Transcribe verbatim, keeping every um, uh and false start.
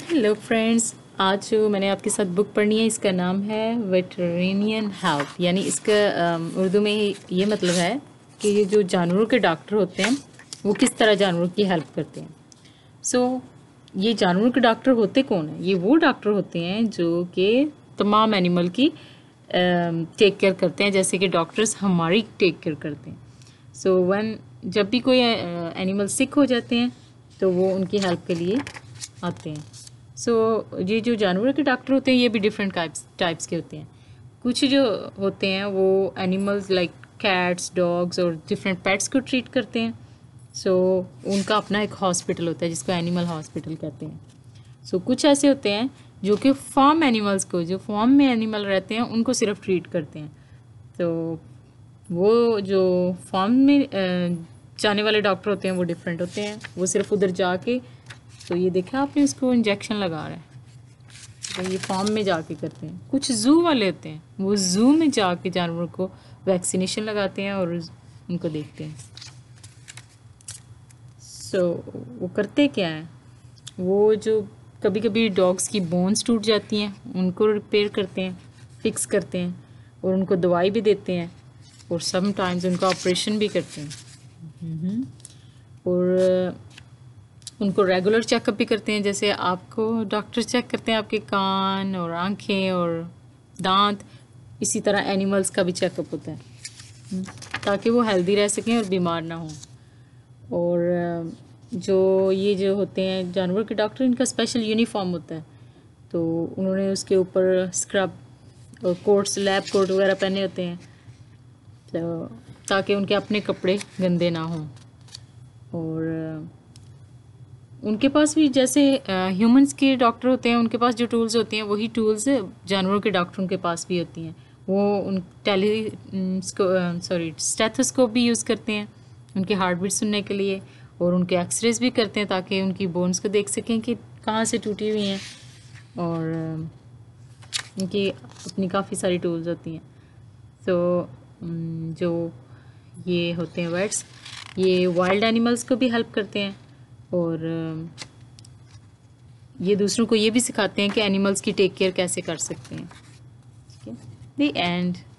Hello friends, आज जो मैंने आपके साथ बुक पढ़नी है इसका नाम है वेटरेनियन हेल्प। यानी इसका अम, उर्दू में ये मतलब है कि ये जो जानवरों के डॉक्टर होते हैं वो किस तरह जानवरों की हेल्प करते हैं। सो so, ये जानवरों के डॉक्टर होते कौन हैं? ये वो डॉक्टर होते हैं जो कि तमाम एनिमल की टेक केयर करते हैं, जैसे कि डॉक्टर्स हमारी टेक केयर करते हैं। सो so, वन जब भी कोई एनिमल सिक हो जाते हैं तो वो उनकी हेल्प के लिए आते हैं। सो so, ये जो जानवर के डॉक्टर होते हैं ये भी डिफरेंट टाइप्स टाइप्स के होते हैं। कुछ जो होते हैं वो एनिमल्स लाइक कैट्स, डॉग्स और डिफरेंट पेट्स को ट्रीट करते हैं। सो so, उनका अपना एक हॉस्पिटल होता है जिसको एनिमल हॉस्पिटल कहते हैं। सो so, कुछ ऐसे होते हैं जो कि फार्म एनिमल्स को, जो फार्म में एनिमल रहते हैं उनको सिर्फ ट्रीट करते हैं। तो वो जो फार्म में जाने वाले डॉक्टर होते हैं वो डिफरेंट होते हैं। वो सिर्फ उधर जाके, तो ये देखा आपने, उसको इंजेक्शन लगा रहा है, तो ये फार्म में जाके करते हैं। कुछ जू वाले होते हैं, वो जू में जाके जानवरों को वैक्सीनेशन लगाते हैं और उनको देखते हैं। सो so, वो करते क्या है, वो जो कभी कभी डॉग्स की बोन्स टूट जाती हैं उनको रिपेयर करते हैं, फिक्स करते हैं और उनको दवाई भी देते हैं और सम टाइम्स उनका ऑपरेशन भी करते हैं। और उनको रेगुलर चेकअप भी करते हैं, जैसे आपको डॉक्टर चेक करते हैं आपके कान और आंखें और दांत, इसी तरह एनिमल्स का भी चेकअप होता है ताकि वो हेल्दी रह सकें और बीमार ना हों। और जो ये जो होते हैं जानवर के डॉक्टर, इनका स्पेशल यूनिफॉर्म होता है, तो उन्होंने उसके ऊपर स्क्रब और कोट्स, लैब कोट वगैरह पहने होते हैं, तो ताकि उनके अपने कपड़े गंदे ना हों। और उनके पास भी जैसे ह्यूमंस के डॉक्टर होते हैं, उनके पास जो टूल्स होती हैं वही टूल्स जानवरों के डॉक्टरों के पास भी होती हैं। वो उन टेली सॉरी स्टेथोस्कोप भी यूज़ करते हैं उनके हार्ट बीट सुनने के लिए, और उनके एक्सरेज भी करते हैं ताकि उनकी बोन्स को देख सकें कि कहाँ से टूटी हुई हैं। और उनकी अपनी काफ़ी सारी टूल्स होती हैं। तो जो ये होते हैं वेट्स, ये वाइल्ड एनिमल्स को भी हेल्प करते हैं और ये दूसरों को ये भी सिखाते हैं कि एनिमल्स की टेक केयर कैसे कर सकते हैं। ठीक है, द एंड।